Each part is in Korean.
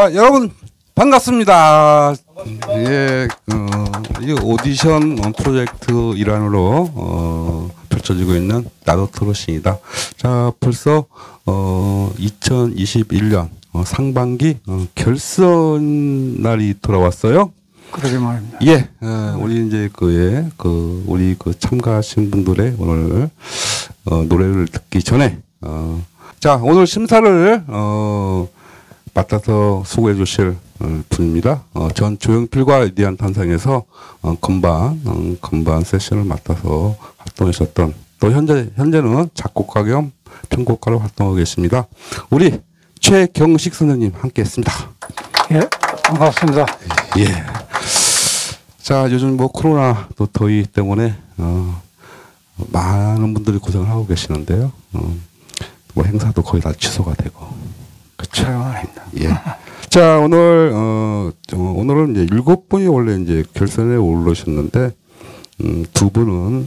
여러분 반갑습니다. 예, 이 오디션 프로젝트 일환으로 펼쳐지고 있는 나도 트롯입니다. 자, 벌써 2021년 상반기 결선 날이 돌아왔어요. 그러게 말입니다. 예, 우리 이제 우리 참가하신 분들의 오늘 노래를 듣기 전에 자, 오늘 심사를 맡아서 수고해 주실 분입니다. 전 조용필과 위대한 탄생에서 건반 세션을 맡아서 활동하셨던, 또 현재는 작곡가 겸 편곡가로 활동하고 계십니다. 우리 최경식 선생님 함께했습니다. 예, 반갑습니다. 예. 자, 요즘 코로나 또 더위 때문에 많은 분들이 고생을 하고 계시는데요. 행사도 거의 다 취소가 되고. 그렇죠. 예. 자, 오늘은 이제 7분이 원래 이제 결선에 오르셨는데, 두 분은,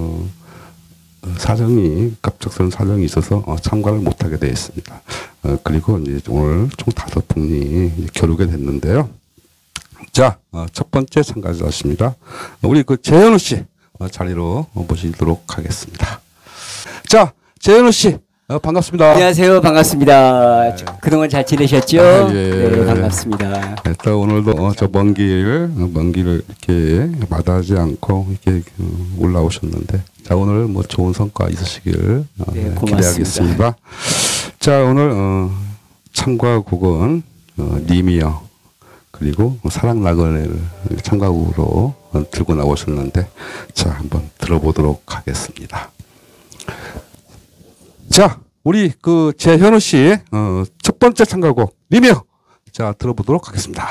갑작스러운 사정이 있어서 참가를 못하게 되어 있습니다. 그리고 이제 오늘 총 5분이 겨루게 됐는데요. 자, 첫 번째 참가자십니다. 우리 재현우 씨 자리로 모시도록 하겠습니다. 자, 재현우 씨. 반갑습니다. 안녕하세요. 반갑습니다. 네. 그동안 잘 지내셨죠? 예. 네, 반갑습니다. 네, 또 오늘도 저 먼 길을 이렇게 마다하지 않고 이렇게 올라오셨는데, 자, 오늘 좋은 성과 있으시길 네, 기대하겠습니다. 자, 오늘 참가곡은 님이여, 그리고 사랑 나그네를 참가곡으로 들고 나오셨는데, 자, 한번 들어보도록 하겠습니다. 자, 우리 재현우 씨 첫 번째 참가곡 님이여, 자, 들어보도록 하겠습니다.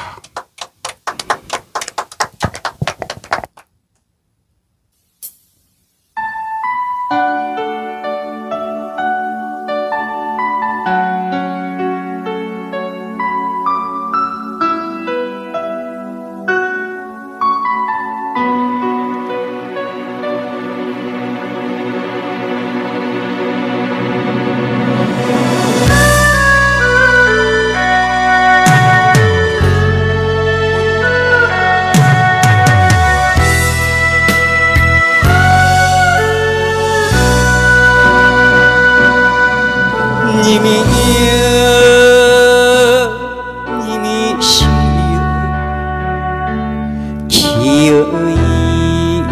기어이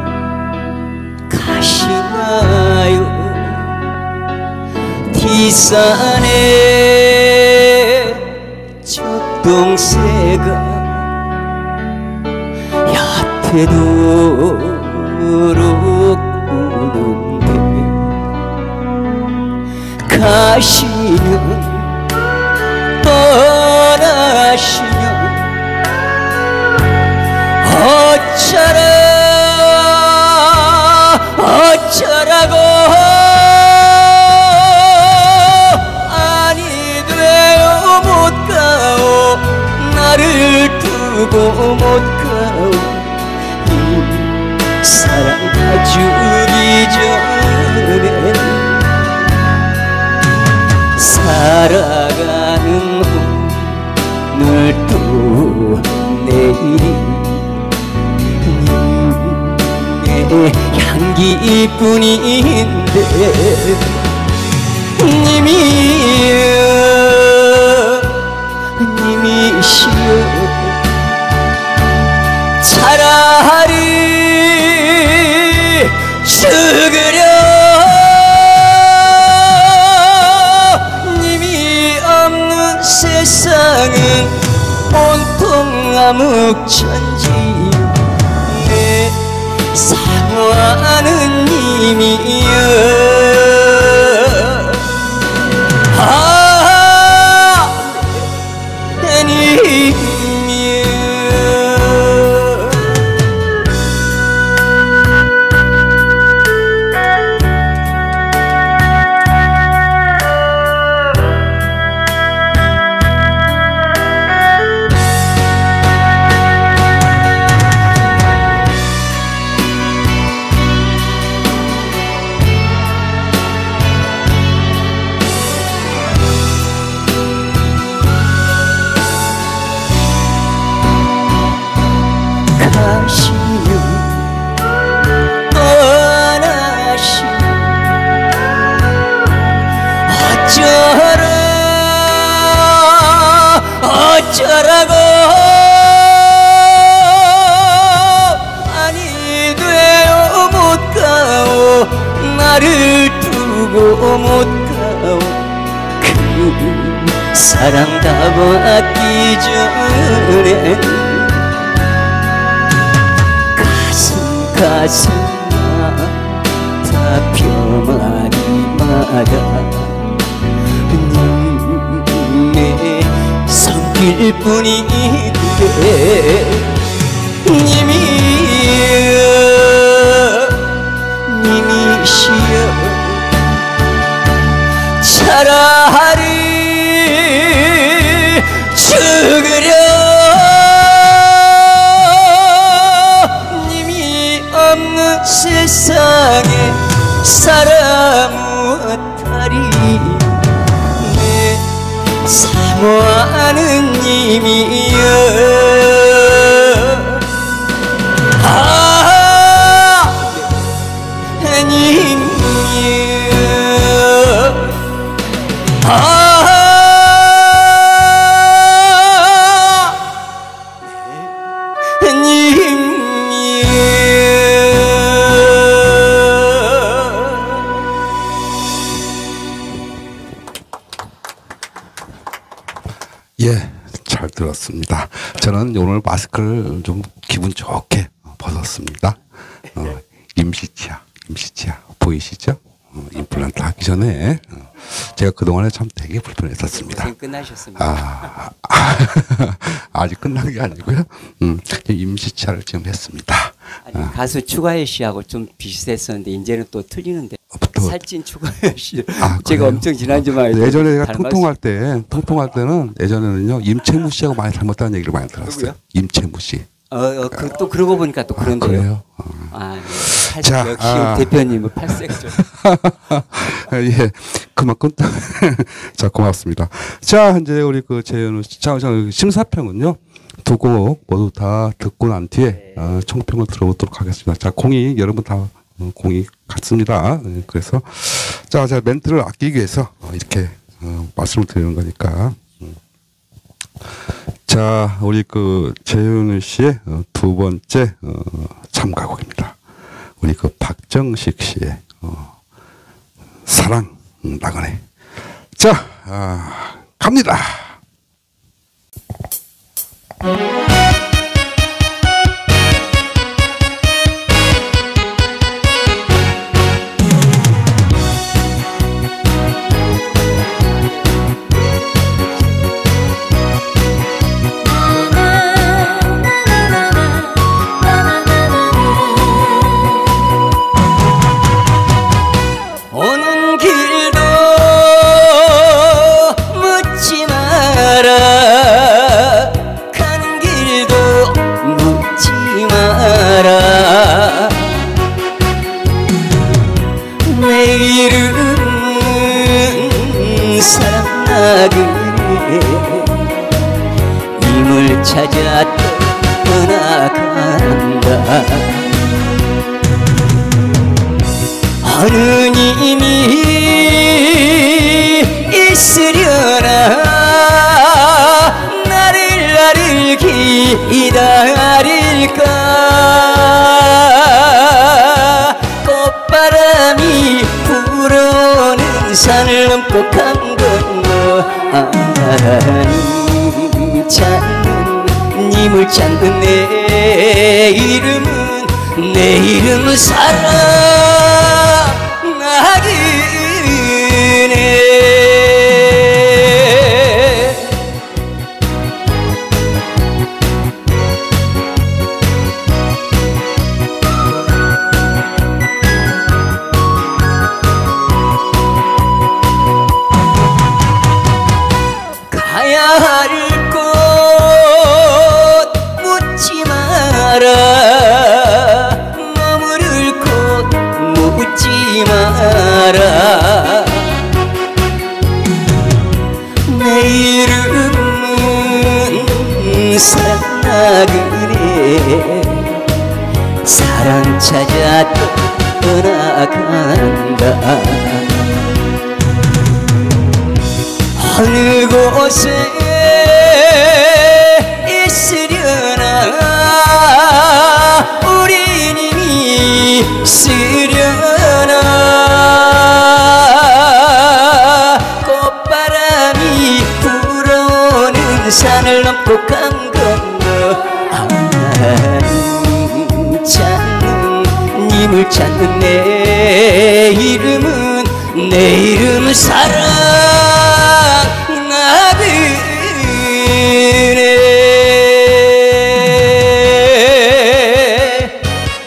가시나요? 뒷산에 젖동새가 얕도록 우는데 가시면 떠나시면 어쩌라고 아니 돼요 못 가오 나를 두고 못 가오 이 사랑 가주기 전에 살아가는 오늘도 내일이 향기뿐인데 님이시여 차라리 죽으려 님이 없는 세상은 온통 암흑천지 사랑하는 님이여 내 님이여 어쩌라고 아니 돼요 못 가오 나를 두고 못 가오 그 사랑 다 받기 전에 가슴마다 벼마리마다 님의 손길 뿐인데 님이시여 차라리 죽으려 님이 없는 세상에 사람 무엇하리 내 사모하는 님이여 예, 잘 들었습니다. 저는 오늘 마스크를 좀 기분 좋게 벗었습니다. 임시치아 보이시죠? 임플란트 하기 전에 제가 그동안에 참 되게 불편했었습니다. 고생 끝나셨습니다. 아직 끝난 게 아니고요. 임시치아를 지금 했습니다. 아니, 가수 추가열 씨하고 좀 비슷했었는데 이제는 또 틀리는데 살찐 추가열 씨 제가 엄청 지난주만 해도 예전에 제가 통통할 때는 예전에는요 임채무 씨하고 많이 닮았다는 얘기를 많이 들었어요. 누구요? 임채무 씨. 또 그러고 보니까 또 그런데요. 그래요? 네. 자, 역시 대표님은 팔색조. 예, 그만큼 자 고맙습니다. 자 이제 우리 그 재현우 씨, 자 심사평은요 두 곡 모두 다 듣고 난 뒤에 총평을 들어보도록 하겠습니다. 자 공이 여러분 다 공이 같습니다. 그래서 자 제가 멘트를 아끼기 위해서 이렇게 말씀을 드리는 거니까. 자, 우리 그 재윤우 씨의 두 번째 참가곡입니다. 우리 그 박정식 씨의 사랑 나그네. 자, 갑니다. 오는 길도 묻지 마라 가는 길도 묻지 마라 내 이름은 사랑 나그네 임을 찾아 떠나간다 어느 님이 있으려나 나를 기다릴까 꽃바람이 불어오는 산을 넘고 강 건너 님을 찾는 내 이름은 사랑 나그네 가야 할 곳 묻지 마라 머무를 곳 어느 곳에 있으려나 우린 이미 있으려나 꽃바람이 불어오는 산을 넘고 강 건너 하나님 찾는 님을 찾는 내 이름은 사랑하네.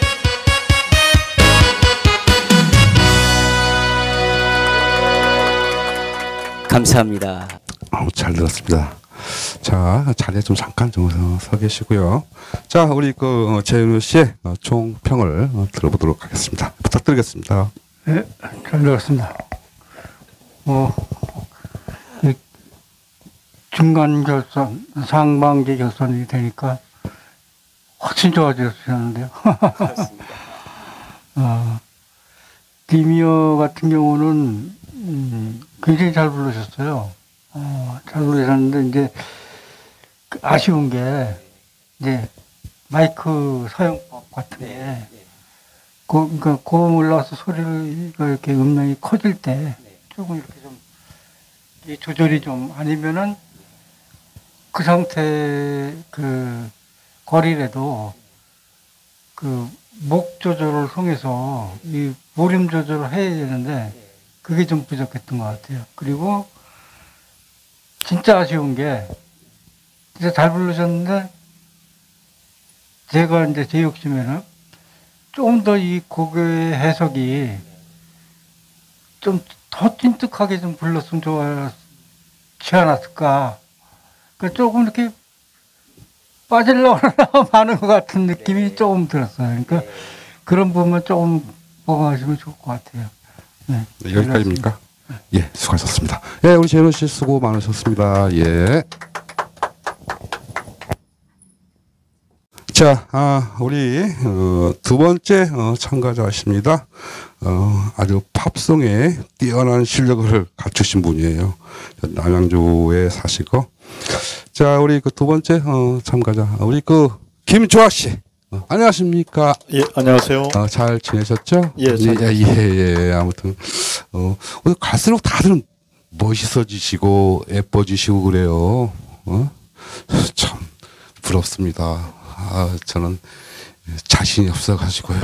감사합니다. 잘 들었습니다. 자, 자리에 좀 잠깐 좀 서 계시고요. 자, 우리 그 재윤우 씨의 총평을 들어보도록 하겠습니다. 부탁드리겠습니다. 네, 잘 들었습니다. 중간 결선, 상반기 결선이 되니까 훨씬 좋아지셨는데요. 디미어 같은 경우는 굉장히 잘 부르셨어요. 잘 부르셨는데 이제 아쉬운 게 이제 마이크 사용법 같은 게 그러니까 고음 올라와서 소리가 이렇게 음량이 커질 때 조금 이렇게 좀 이 조절이 좀 아니면은 그 상태 그 거리라도 그 목 조절을 통해서 이 볼륨 조절을 해야 되는데 그게 좀 부족했던 것 같아요. 그리고 진짜 아쉬운 게 진짜 잘 부르셨는데 제가 이제 제 욕심에는 좀 더 이 곡의 해석이 좀 더 찐득하게 좀 불렀으면 좋지 않았을까. 그러니까 조금 이렇게 빠지려고 하는 것 같은 느낌이 조금 들었어요. 그러니까 그런 부분만 조금 보강하시면 좋을 것 같아요. 네, 여기까지입니까? 예, 수고하셨습니다. 예, 우리 재윤우 씨 수고 많으셨습니다. 예. 자, 우리 두 번째 참가자십니다. 아주 팝송에 뛰어난 실력을 갖추신 분이에요. 남양주에 사시고. 자, 우리 그 두 번째 참가자, 우리 그 김조아 씨. 안녕하십니까? 예, 안녕하세요. 잘 지내셨죠? 예, 잘 예. 아무튼 오늘 갈수록 다들 멋있어지시고 예뻐지시고 그래요. 참 부럽습니다. 저는 자신이 없어가지고요.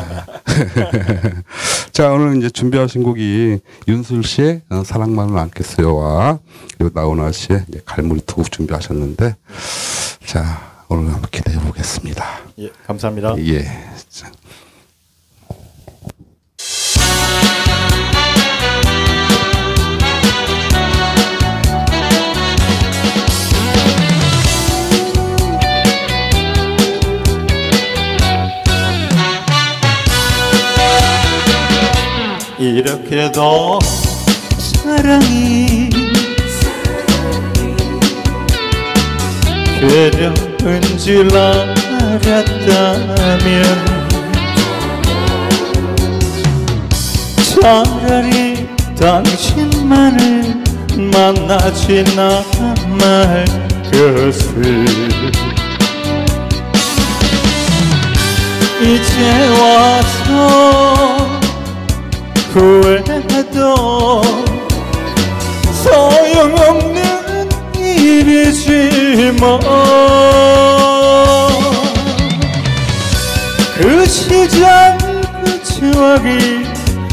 자, 오늘 이제 준비하신 곡이 윤술 씨의 사랑만은 않겠어요와 그리고 나훈아 씨의 갈무리 두 곡 준비하셨는데, 자, 오늘 한번 기대해 보겠습니다. 예, 감사합니다. 예. 이렇게도 사랑이 괴력은 줄 알았다면 차라리 당신만을 만나지 말 것을. 이제 와서 후회해도 소용없는 일이지만 그 시절 그 추억이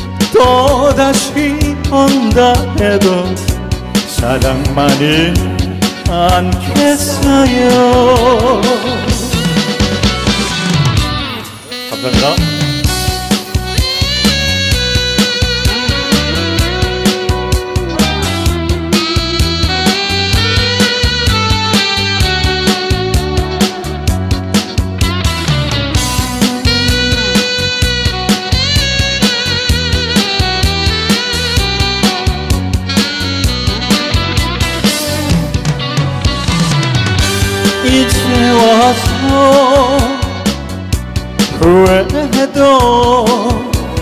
또다시 온다 해도 사랑만이 않겠어요. 감사합니다. 이제 와서 후회해도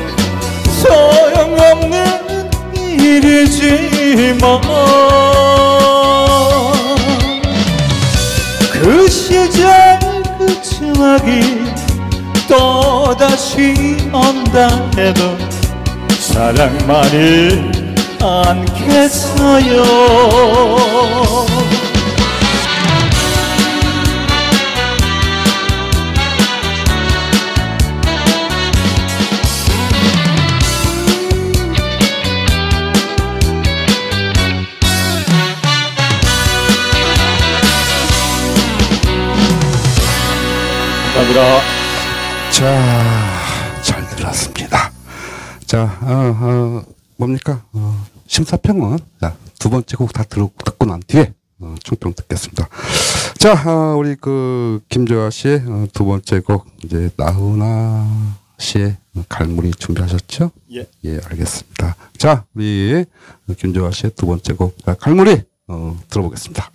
소용없는 일이지만 추억이 또다시 온다 해도 사랑만을 않겠어요. 감사합니다. 자, 잘 들었습니다. 자, 뭡니까? 심사평은 자, 두 번째 곡 다 듣고 난 뒤에 총평 듣겠습니다. 자, 우리 그 김조아 씨의 두 번째 곡 이제 나훈아 씨의 갈무리 준비하셨죠? 예. 예, 알겠습니다. 자, 우리 김조아 씨의 두 번째 곡 갈무리 들어보겠습니다.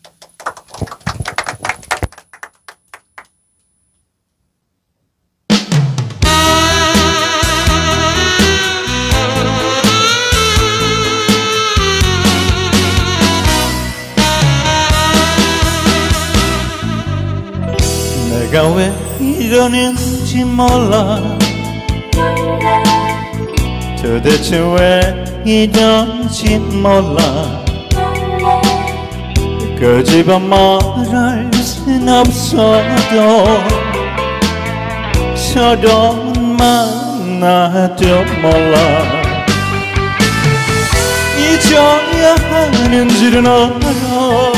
내가 왜 이러는지 몰라. 도대체 왜 이런지 몰라. 끄집어 말할 순 없어도 서러운 마음 나도 몰라. 잊어야 하는 줄은 알아.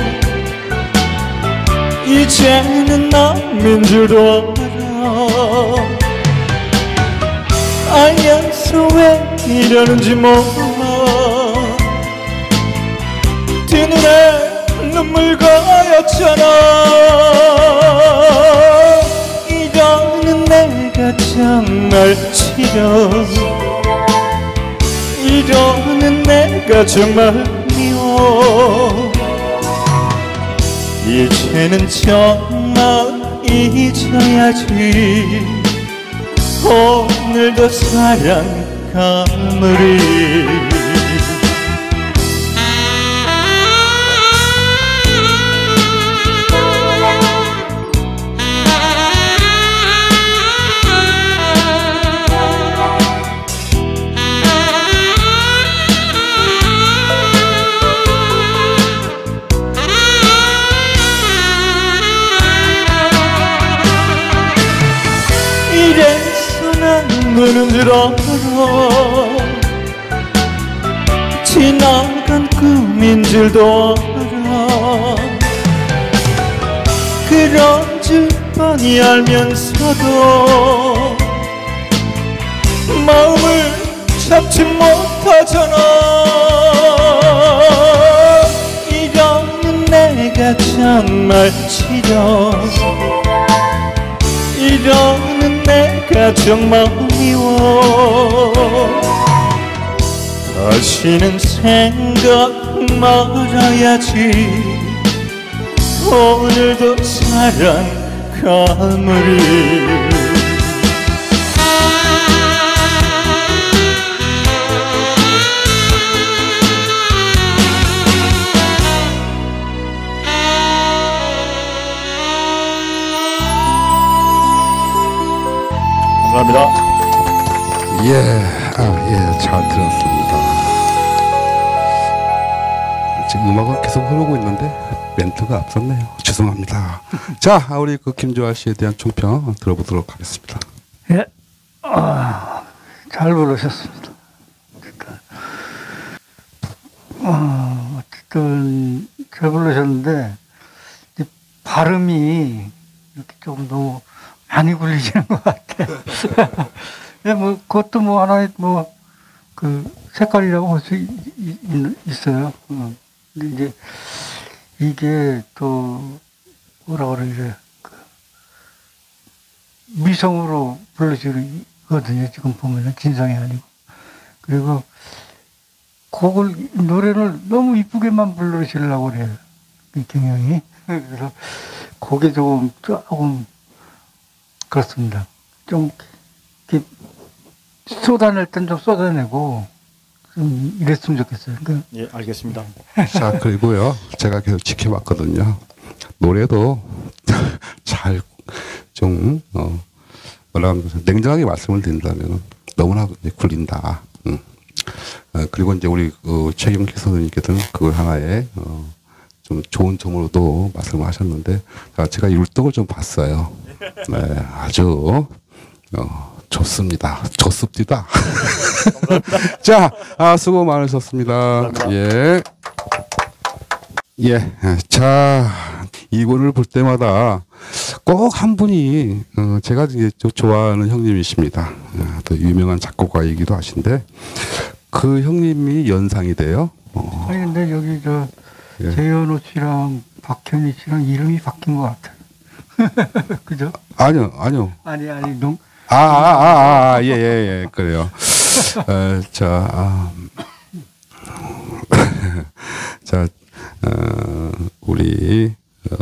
이제는 남인 줄도 알아. 알면서 왜 이러는지 몰라. 두 눈에 눈물 고였잖아. 이러는 내가 정말 싫어. 이러는 내가 정말 미워. 이제는 정말 잊어야지. 오늘도 사랑 가물이. 이래서 난 무는 줄 알아. 지나간 꿈인 줄도 알아. 그런 줄 뻔히 알면서도 마음을 잡지 못하잖아. 이러는 내가 정말 싫어. 이러는 내가 정말 미워. 다시는 생각 말아야지. 오늘도 사랑 가물이. 감사합니다. 예, 예, 잘 들었습니다. 지금 음악은 계속 흐르고 있는데 멘트가 앞섰네요. 죄송합니다. 자, 우리 그 김조아 씨에 대한 총평 들어보도록 하겠습니다. 예, 잘 부르셨습니다. 어쨌든 잘 부르셨는데 이 발음이 이렇게 좀 너무 많이 굴리시는 것 같아. 예, 뭐 그것도 뭐 하나의 뭐 그 색깔이라고 할 수 있어요. 근데 이제 이게 또 뭐라 그러지, 그 미성으로 부르시거든요. 지금 보면은 진성이 아니고. 그리고 노래를 너무 이쁘게만 부르시려고 그래요. 이 경영이. 그래서 그게 조금 그렇습니다. 좀 이렇게 쏟아낼 땐 좀 쏟아내고 좀 이랬으면 좋겠어요. 그러니까 예, 알겠습니다. 자, 그리고요, 제가 계속 지켜봤거든요. 노래도 잘 좀 뭐라 하면 냉정하게 말씀을 드린다면 너무나 굴린다. 그리고 이제 우리 최경식 선생님께서는 그걸 하나의 좀 좋은 점으로도 말씀을 하셨는데 제가 율동을 좀 봤어요. 네, 아주 좋습니다. 좋습니다. 자, 수고 많으셨습니다. 예. 예. 자, 이거를 볼 때마다 꼭 한 분이 제가 이제 좋아하는 형님이십니다. 또 유명한 작곡가이기도 하신데 그 형님이 연상이 돼요. 아니 근데 여기 예. 재현호 씨랑 박현희 씨랑 이름이 바뀐 것 같아요. 그죠? 아니요. 아니 예, 그래요. 자, 우리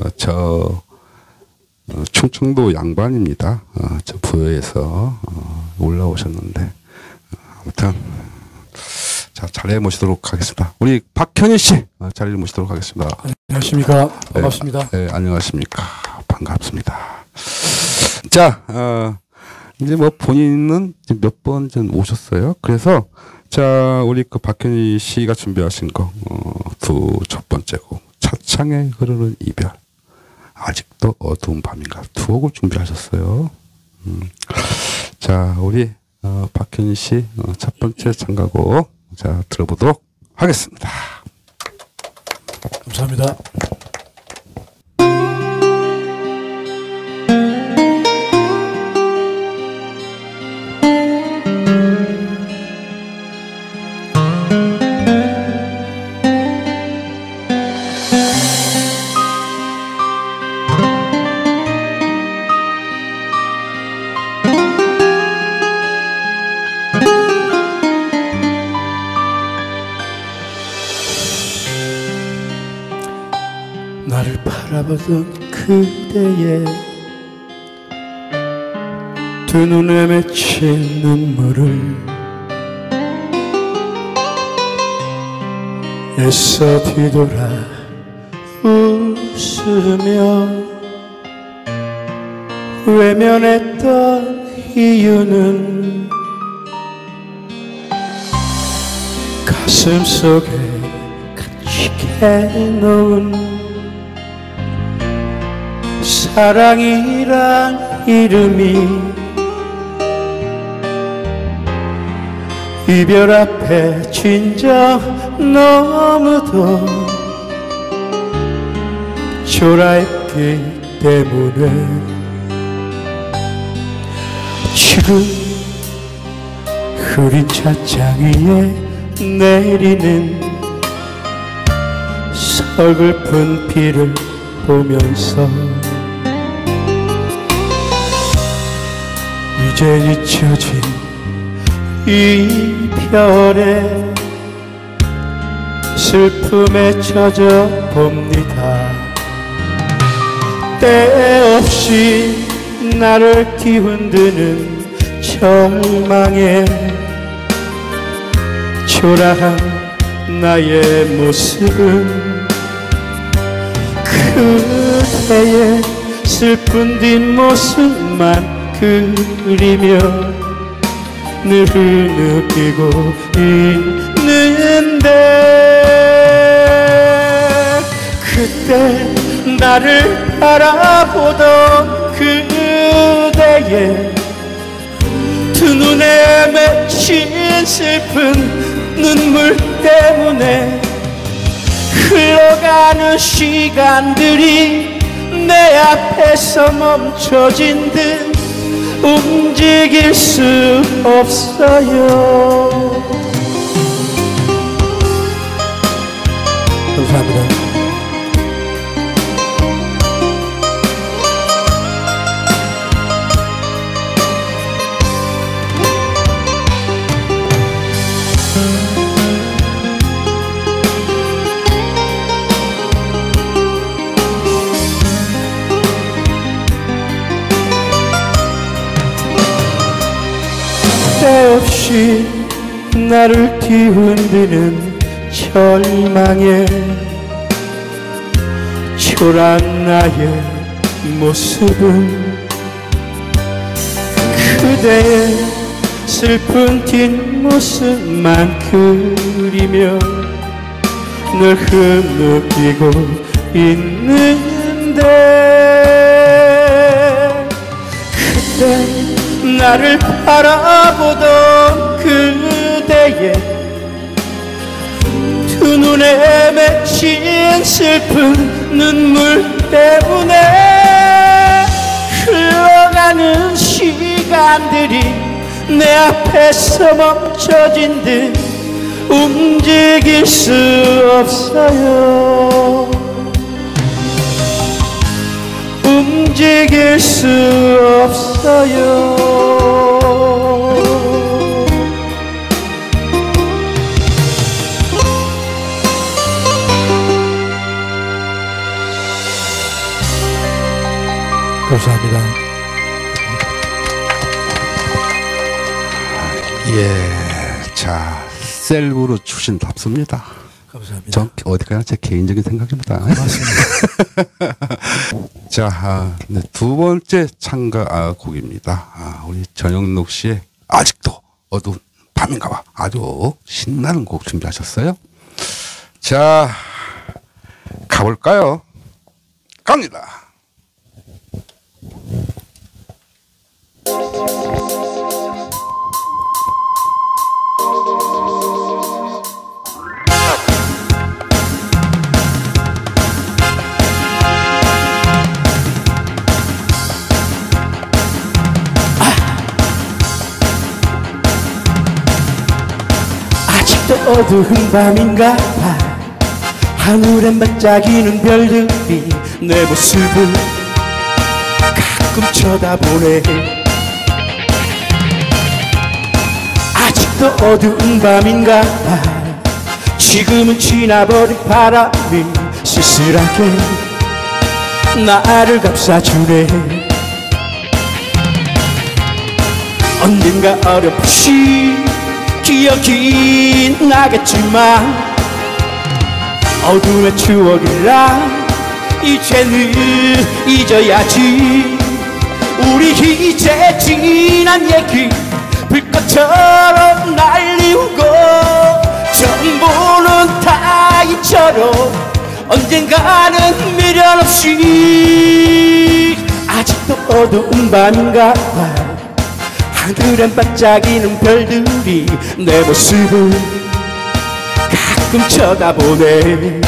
충청도 양반입니다. 저 부여에서 올라오셨는데 아무튼 자 자리에 모시도록 하겠습니다. 우리 박현희 씨 자리를 모시도록 하겠습니다. 안녕하십니까. 반갑습니다. 네, 안녕하십니까. 반갑습니다. 자, 이제 뭐 본인은 몇 번 전 오셨어요. 그래서 자 우리 그 박현희 씨가 준비하신 거 첫 번째 곡 차창에 흐르는 이별 아직도 어두운 밤인가 두 곡을 준비하셨어요. 자 우리 박현희 씨 첫 번째 참가곡 자 들어보도록 하겠습니다. 감사합니다. 나를 바라보던 그대의 두 눈에 맺힌 눈물을 애써 뒤돌아 웃으며 외면했던 이유는 가슴 속에 갇히게 놓은 사랑이란 이름이 이별 앞에 진정 너무도 초라했기 때문에 지금 흐린 차창 위에 내리는 서글픈 비를 보면서 이제 잊혀진 이별에 슬픔에 젖어 봅니다. 때없이 나를 뒤흔드는 절망에 초라한 나의 모습은 그대의 슬픈 뒷모습만 그리며 늘 느끼고 있는데 그때 나를 바라보던 그대의 두 눈에 맺힌 슬픈 눈물 때문에 흘러가는 시간들이 내 앞에서 멈춰진 듯 움직일 수 없어요. 감사합니다. 때없이 나를 뒤흔드는 절망에 초라한 나의 모습은 그대의 슬픈 뒷모습만 그리며 늘 흐느끼고 있는데 그때 나를 바라보던 그대의 두 눈에 맺힌 슬픈 눈물 때문에 흘러가는 시간들이 내 앞에서 멈춰진 듯 움직일 수 없어요. 움직일 수 없어요. 감사합니다. 예, 자, 셀브로 추신답습니다. 감사합니다. 전 어디까지나 제 개인적인 생각입니다. 맞습니다. 자, 네, 두 번째 참가 곡입니다. 우리 전영록 씨의 아직도 어두운 밤인가봐. 아주 신나는 곡 준비하셨어요. 자, 가볼까요? 갑니다. 아직도 어두운 밤인가 봐. 하늘엔 반짝이는 별들이 내 모습을 가끔 쳐다보네. 아직도 어두운 밤인가 봐. 지금은 지나버린 바람이 쓸쓸하게 나를 감싸주네. 언젠가 어렴풋이 기억이 나겠지만 어둠의 추억이라 이제는 잊어야지. 우리 이제 지난 얘기 불꽃처럼 날리우고 전부는 다 잊혀도 언젠가는 미련 없이. 아직도 어두운 밤인가 봐. 하늘엔 반짝이는 별들이 내 모습을 가끔 쳐다보네.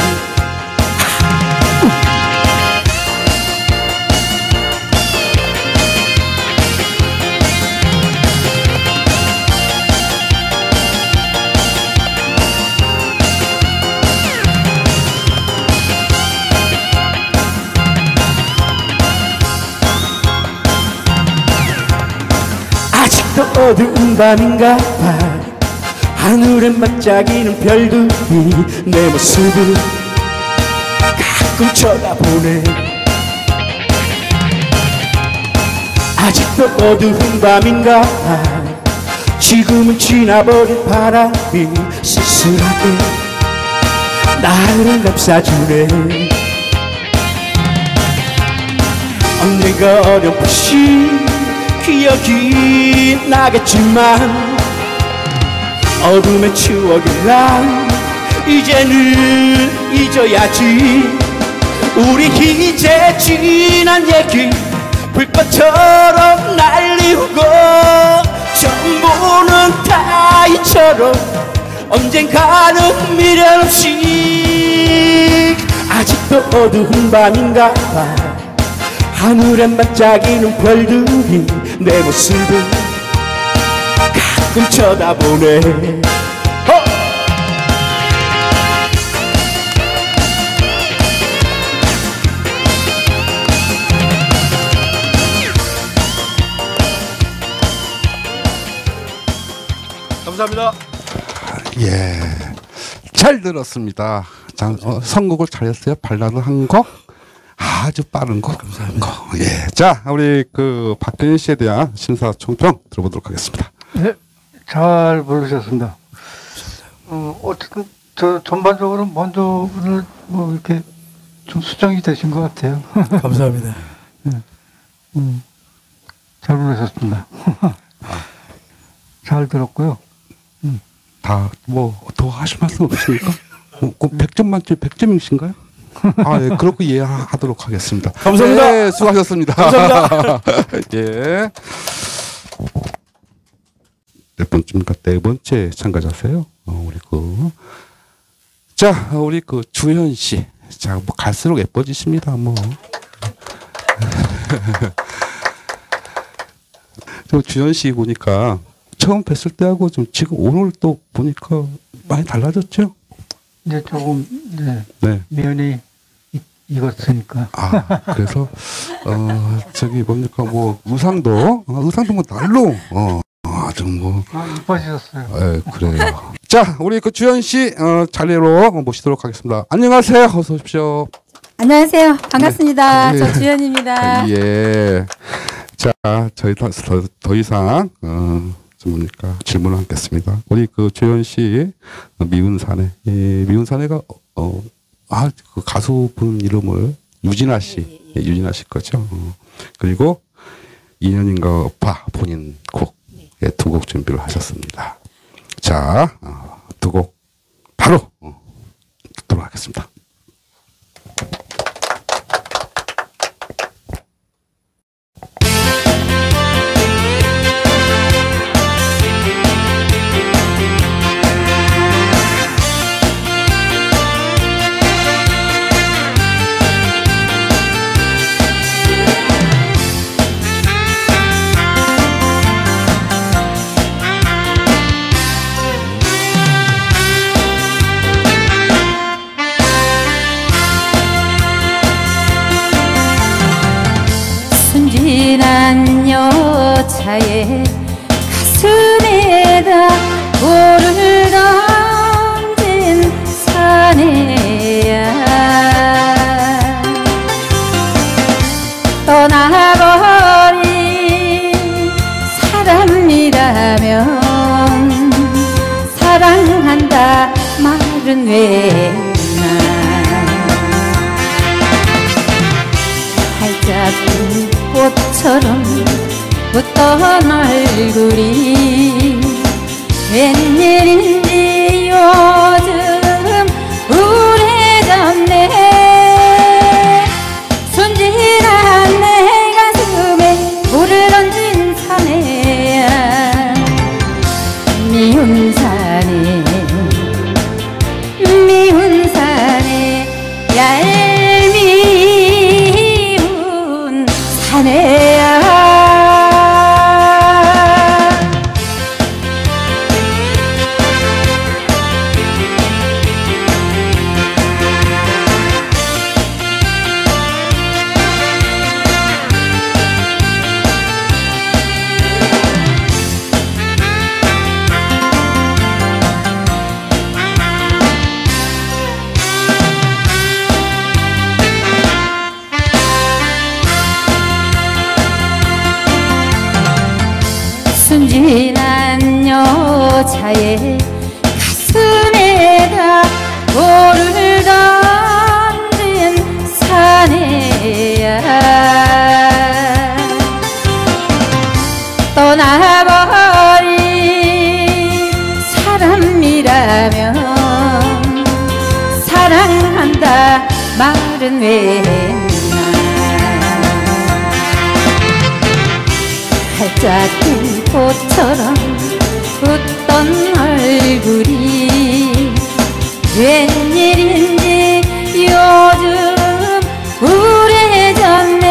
아직도 어두운 밤인가 봐. 하늘엔 반짝이는 별들이 내 모습을 가끔 쳐다보네. 아직도 어두운 밤인가 봐. 지금은 지나버린 바람이 쓸쓸하게 나를 감싸주네. 언젠가 어렴풋이 기억이 나겠지만 어둠의 추억이란 이제는 잊어야지. 우리 이제 지난 얘기 불꽃처럼 날리우고 전부는 다 잊혀도 언젠가는 미련 없이. 아직도 어두운 밤인가 봐. 하늘엔 반짝이는 별들이 내 모습을 가끔 쳐다보네. 감사합니다. 예, 잘 들었습니다. 자, 선곡을 잘했어요. 발라드 한 곡, 아주 빠른 곡. 감사합니다. 예, 자, 우리 그 박근희 씨에 대한 심사총평 들어보도록 하겠습니다. 네, 잘 부르셨습니다. 어쨌든 저 전반적으로 먼저 오늘 뭐 이렇게 좀 수정이 되신 것 같아요. 감사합니다. 네. 잘 부르셨습니다. 잘 들었고요. 다 뭐 더 하실 말씀 없으십니까? 100점 만점에 100점이신가요? 아, 예, 그렇게 이해하도록 하겠습니다. 감사합니다. 네, 수고하셨습니다. 감사합니다. 예. 몇 번째입니까? 네 번째 참가자세요. 우리 주현 씨. 자, 뭐 갈수록 예뻐지십니다. 뭐. 주현 씨 보니까 처음 뵀을 때하고 좀 지금 오늘 또 보니까 많이 달라졌죠? 이제 조금 네. 면이 익었으니까. 아, 그래서 저기 뭡니까 뭐 의상도 뭐 날로 아주 뭐 이뻐지셨어요. 예, 그래요. 자, 우리 주현 씨 자리로 모시도록 하겠습니다. 안녕하세요. 어서 오십시오. 안녕하세요. 반갑습니다. 네. 저 주연입니다. 예. 자, 저희 더 이상 뭡니까 질문을 하겠습니다. 우리 주현 씨 미운사내가 그 가수분 이름을 유진아 씨, 유진아 씨 거죠. 그리고 인연인가 오빠 본인 곡, 두 곡 준비를 하셨습니다. 자, 두 곡 바로 듣도록 하겠습니다. 순진한 여자의 가슴에다 돌을 던진 사내야 떠나버린 사람이라면 사랑한다 말은 왜 활짝 꽃처럼 웃던 얼굴이 웬일인지 요즘 우울해졌네. 순진한 내 가슴에 불을 던진 사내야 미운 사내 미운 사내 얄미운 사내야. 순진한 여자의 가슴에다 돌을 던진 사내야 떠나버린 사람이라면 사랑한다 말은 왜 활짝 핀 꽃처럼 웃던 얼굴이 웬일인지 요즘 우울해졌네.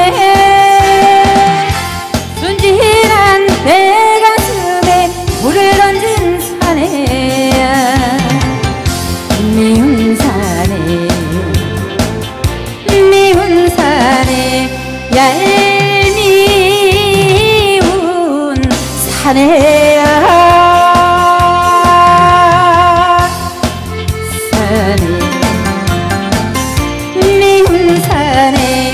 순진한 내 가슴에 불을 던진 사내야 미운 사내 미운 사내 얄미운 사내야 사내 미운 사내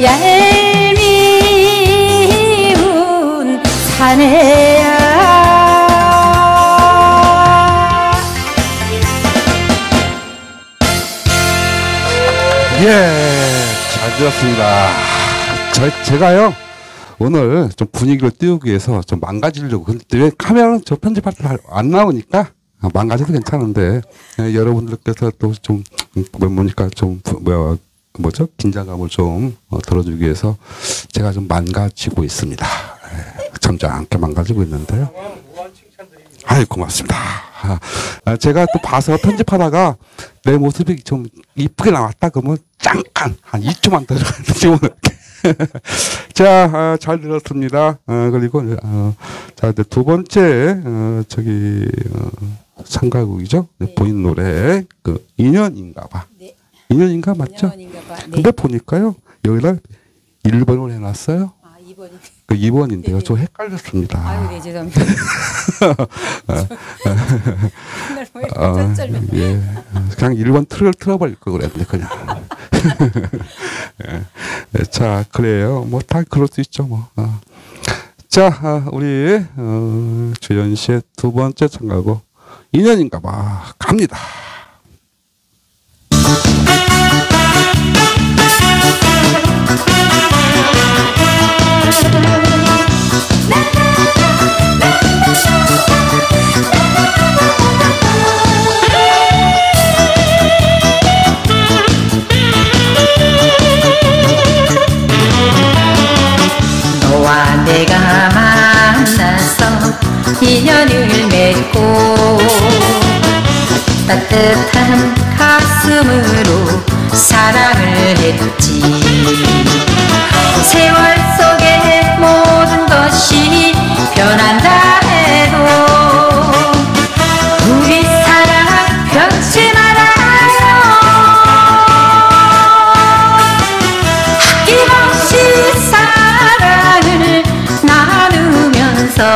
얄미운 사내야. 예, 잘 들었습니다. 제가요 오늘 좀 분위기를 띄우기 위해서 좀 망가지려고. 근데 왜 카메라는 저 편집할 때 안 나오니까 망가져도 괜찮은데 여러분들께서 또 좀 뭐니까 좀 뭐죠? 긴장감을 좀 들어주기 위해서 제가 좀 망가지고 있습니다. 점잖게 망가지고 있는데요. 아이 고맙습니다. 제가 또 봐서 편집하다가 내 모습이 좀 이쁘게 나왔다 그러면 잠깐 한 2초만 더 지금 자, 잘 들었습니다. 그리고 자, 이제 두 번째 참가곡이죠. 본인 노래 그 인연인가봐. 네. 인연인가 맞죠? 인연인가봐. 네. 근데 보니까요 여기다 1번을 해놨어요. 아, 2번이. 그 2번인데요. 네. 저 헷갈렸습니다. 아유, 네, 죄송합니다. 맨날 뭐 이렇게 쩔쩔매. 예. 그냥 1번 틀어버릴 걸 그랬는데 그냥. 예. 자, 그래요. 뭐 다 그럴 수 있죠, 뭐. 자, 우리 주연 씨의 두 번째 참가곡 인연인가봐 갑니다. 너와 내가 만나서 인연을 맺고 따뜻한 가슴으로 사랑을 했지. 세월 속에 모든 것이 변한다 해도 우리 사랑 변치 말아요. 아낌없이 사랑을 나누면서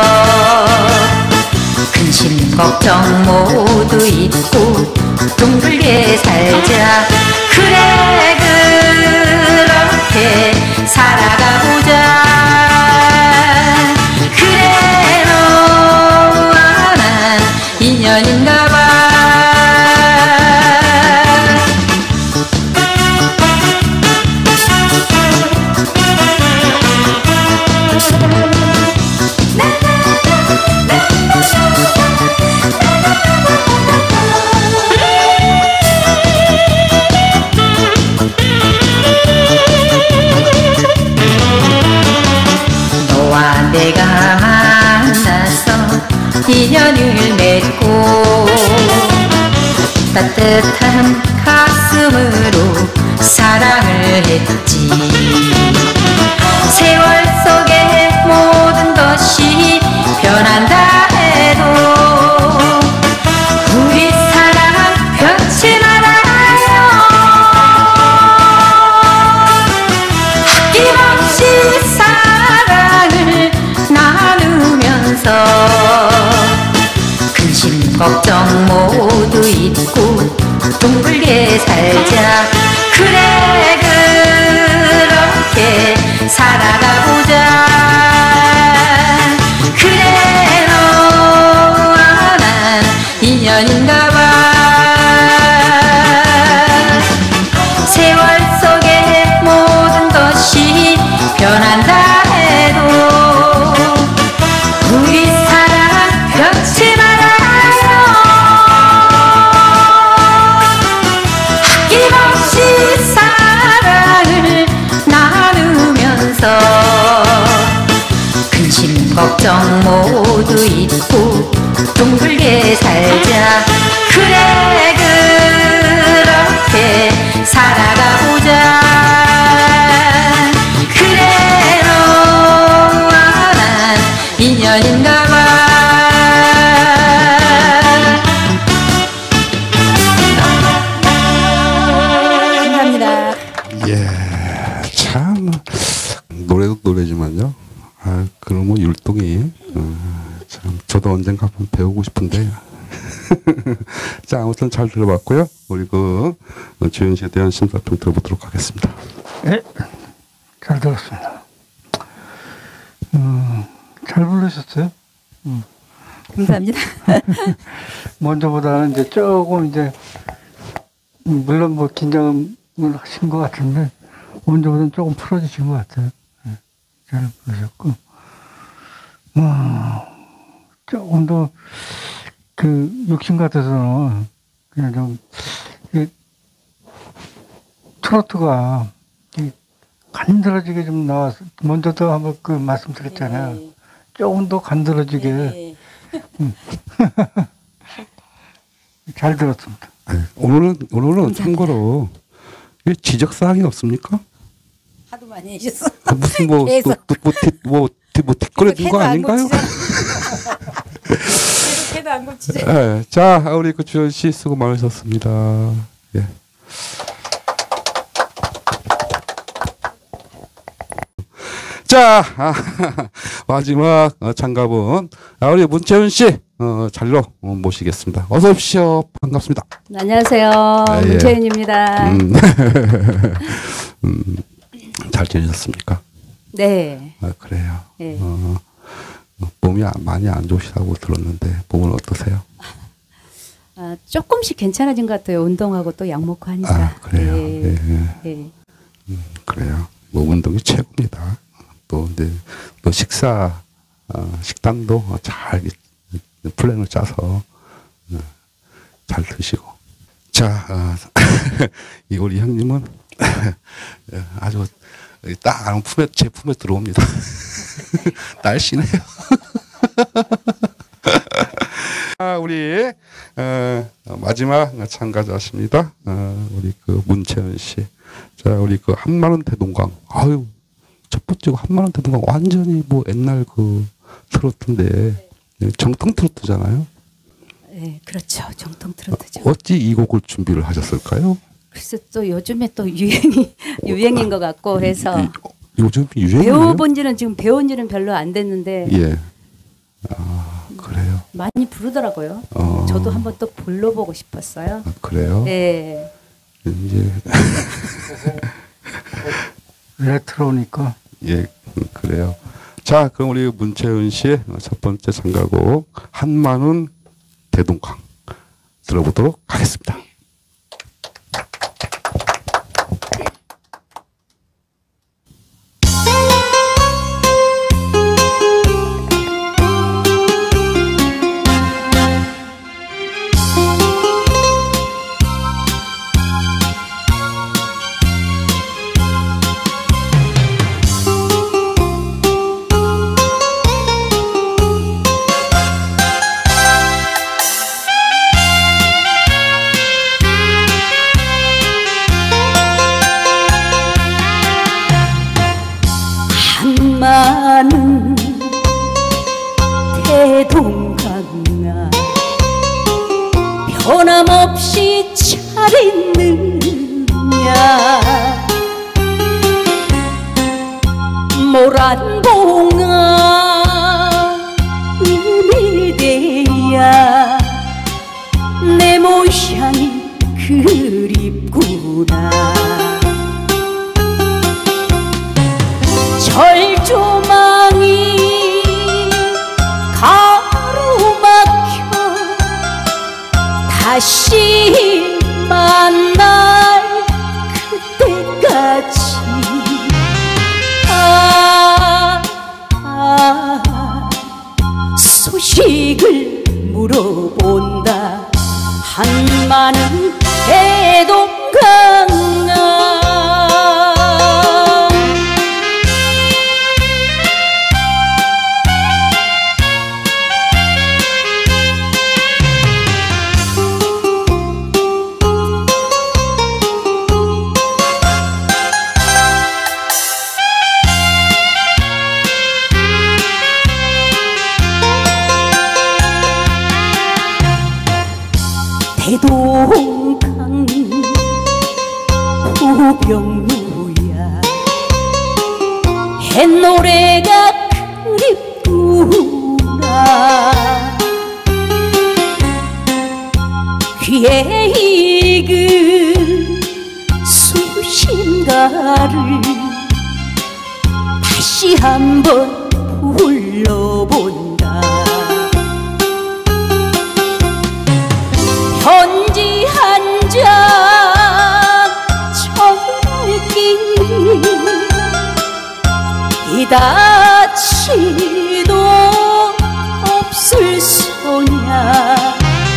근심 걱정 모두 잊고 둥글게 살자. 그래 그렇게 살아가보자. 그래 너와 난 인연인가봐. 너와 내가 만나서 인연을 맺고 따뜻한 가슴으로 사랑을 했지. 세월 속에 모든 것이 변한다 해도 우리 사랑 변치 말아요. 아낌없이 사랑을 나누면서 근심 걱정 모두 잊고 둥글게 살자. 그래 그렇게 살아가보자. 그래 너와 난 인연인가봐. 세월 속에 모든 것이 변한다 해도 우리 사랑 변치 말아요. 아낌없이 사랑을 나누면서 근심 걱정 모두 잊고 둥글게 살자. 그래 그렇게 살아가보자. 그래 너와 난 인연인가봐. 감사합니다. 예, 참 노래도 노래지만요. 그런 뭐 율동이 참 저도 언젠가 한번 배우고 싶은데. 자, 아무튼 잘 들어봤고요. 우리 주연 씨에 대한 심사평 들어보도록 하겠습니다. 네, 잘 들었습니다. 잘 부르셨어요? 감사합니다. 먼저보다는 이제 조금 이제 물론 뭐 긴장을 하신 것 같은데 먼저보다는 조금 풀어주신 것 같아요. 잘 부르셨고, 뭐, 조금 더, 욕심 같아서는, 그냥 좀, 트로트가, 간드러지게 좀 나와서, 먼저도 한번 말씀드렸잖아요. 네. 조금 더 간드러지게. 네. 잘 들었습니다. 오늘은 참고로, 지적사항이 없습니까? 하도 많이 해주셔서. 무슨 뒷거래 둔 거 아닌가요? 계속 안 고치죠. 네, 자, 우리 주현 씨 수고 많으셨습니다. 예. 자, 마지막 장갑은 우리 문채윤 씨 자리로 모시겠습니다. 어서 오십시오. 반갑습니다. 안녕하세요. 예. 문채윤입니다. 잘 지내셨습니까? 네. 그래요. 네. 몸이 많이 안 좋으시다고 들었는데 몸은 어떠세요? 조금씩 괜찮아진 것 같아요. 운동하고 또 약 먹고 하니까. 그래요. 네. 네. 네. 그래요. 뭐 운동이 최고입니다. 또 식단도 잘 플랜을 짜서 잘 드시고. 자, 우리 형님은 아주 딱 제 품에 들어옵니다. 날씬해요. 우리 마지막 참가자십니다. 우리 문채연 씨. 자, 우리 한마는 대동강. 아유, 첫 번째 한마는 대동강 완전히 뭐 옛날 트로트인데 정통 트로트잖아요. 네, 그렇죠. 정통 트로트죠. 어찌 이 곡을 준비를 하셨을까요? 글쎄 또 요즘에 또 유행인 것 같고 해서 요즘 유행이에요? 배운 지는 별로 안 됐는데 예. 그래요. 많이 부르더라고요. 저도 한번 또 불러보고 싶었어요. 그래요? 네. 이제 레트로니까. 예, 그래요. 자, 그럼 우리 문채윤 씨의 첫 번째 참가곡 한마는 대동강 들어보도록 하겠습니다. 한마는 대동강아 변함없이 잘 있느냐 모란봉아 은일대야 내 모양이 그립구나 절조망이 가로막혀 다시 만날 그때까지 소식을 물어본다 한마는 대동강아 대동강 후병루야 햇노래가 그립구나 귀에 익은 수신가를 다시 한번 불러본다 편지 한 장 적기 이 이다치도 없을 소냐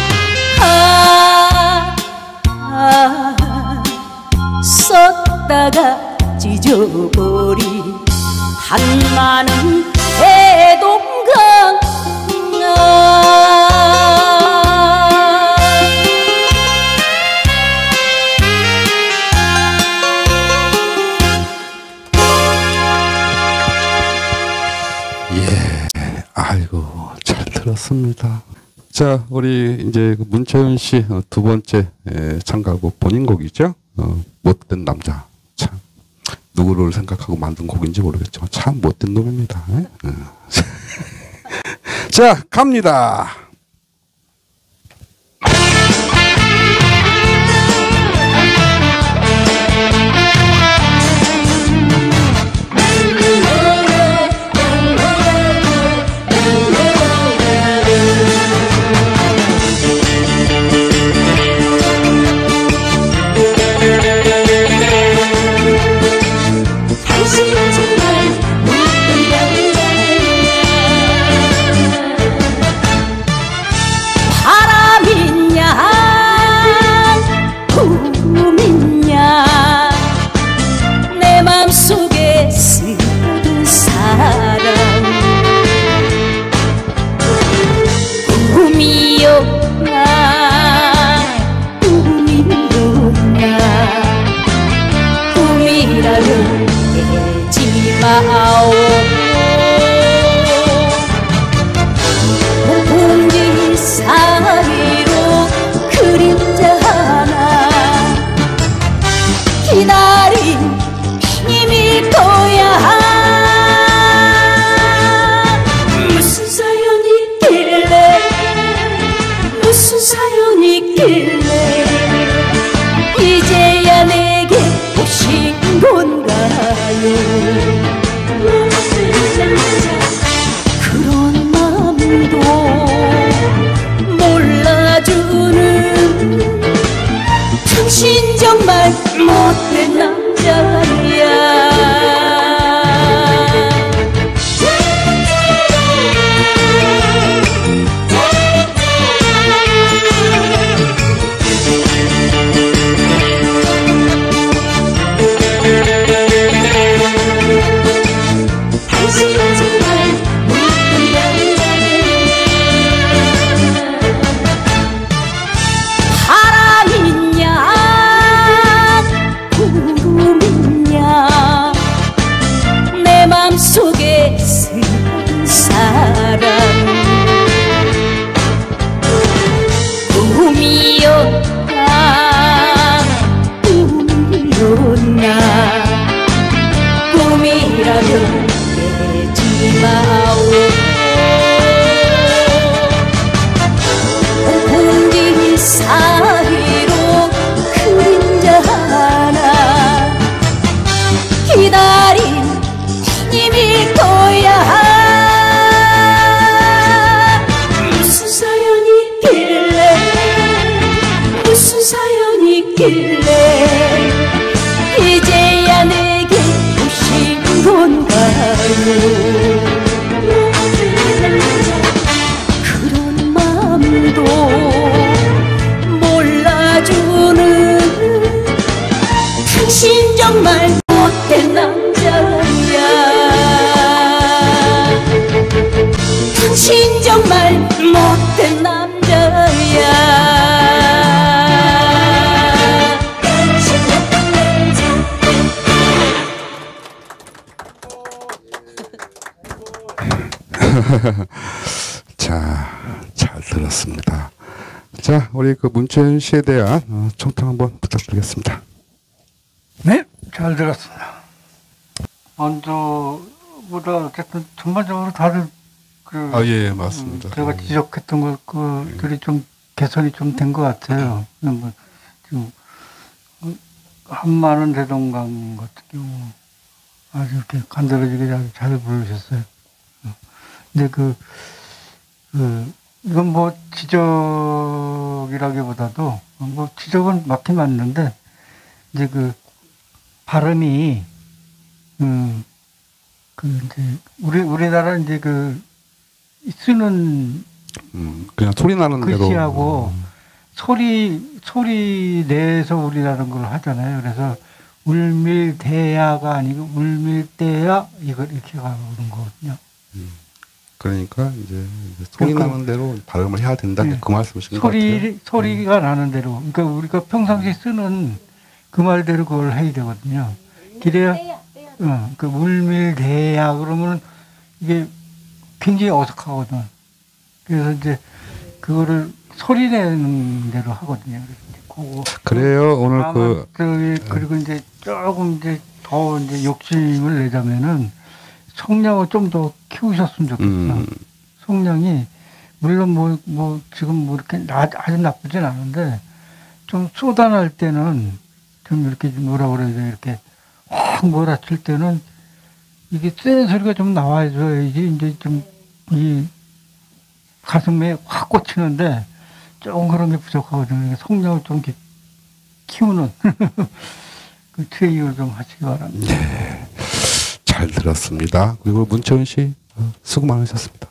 썼다가 찢어버린 한마는 대동강 예, 아이고 잘 들었습니다. 자, 우리 이제 문채윤 씨 두 번째 참가곡 본인 곡이죠. 못된 남자. 참 누구를 생각하고 만든 곡인지 모르겠지만 참 못된 놈입니다. 자, 갑니다. 공기 사이로 그림자 하나 기다린 힘일 거야. 무슨 사연이 있길래 무슨 사연이 있길래 이제야 내게 오신 건가요. 그런 마음도 몰라주는 당신 정말 못된 남자야. 속에 슬픈 사랑 꿈이었나 꿈이었나 꿈이라면 깨지 마오. 공기 사이로 그림자 하나 기다린 힘일 거야. 무슨 사연이 있길래 무슨 사연이 있길래 이제야 내게 오신 건가요. 그런 마음도 몰라주는 당신 정말 못된 남자야. 당신 정말 못된 남자야. 자, 잘 들었습니다. 자, 우리 그 문채윤 씨에 대한 총평 한번 부탁드리겠습니다. 네, 잘 들었습니다. 먼저보다 어쨌든 전반적으로 다들 예, 맞습니다. 제가 지적했던 것들이 좀 개선이 좀 된 것 같아요. 뭐 지금 한마는 대동강 같은 경우 아주 이렇게 간드러지게 잘 부르셨어요. 근데 이건 뭐 지적이라기보다도 뭐 지적은 맞긴 맞는데 이제 발음이 그 이제 우리나라 이제 그 쓰는 그냥 소리 나는 대로 글씨하고 소리 내서 우리라는 걸 하잖아요. 그래서 울밀대야가 아니고 울밀대야 이렇게 가는 거거든요. 그러니까 이제 소리 그러니까 나는 대로 발음을 해야 된다. 네. 그 말씀이신 것 같아요. 소리가 나는 대로. 그러니까 우리가 평상시에 쓰는 그 말대로 그걸 해야 되거든요. 그래야 그 울밀대야 그러면 이게 굉장히 어색하거든. 그래서 이제 그거를 소리 내는 대로 하거든요. 그래요. 오늘 그리고 이제 조금 이제 더 이제 욕심을 내자면은 성량을 좀 더 키우셨으면 좋겠어요. 성량이 물론 뭐 지금 뭐 이렇게 아주 나쁘진 않은데 좀 쏟아날 때는 좀 이렇게 뭐라 그래야 돼 이렇게 확 몰아칠 때는 이게 센 소리가 좀 나와줘야지 이제 좀 이 가슴에 확 꽂히는데 조금 그런 게 부족하거든요. 성량을 좀 이렇게 키우는 그 트레이닝을 좀 하시기 바랍니다. 네, 잘 들었습니다. 그리고 문채원 씨 수고 많으셨습니다.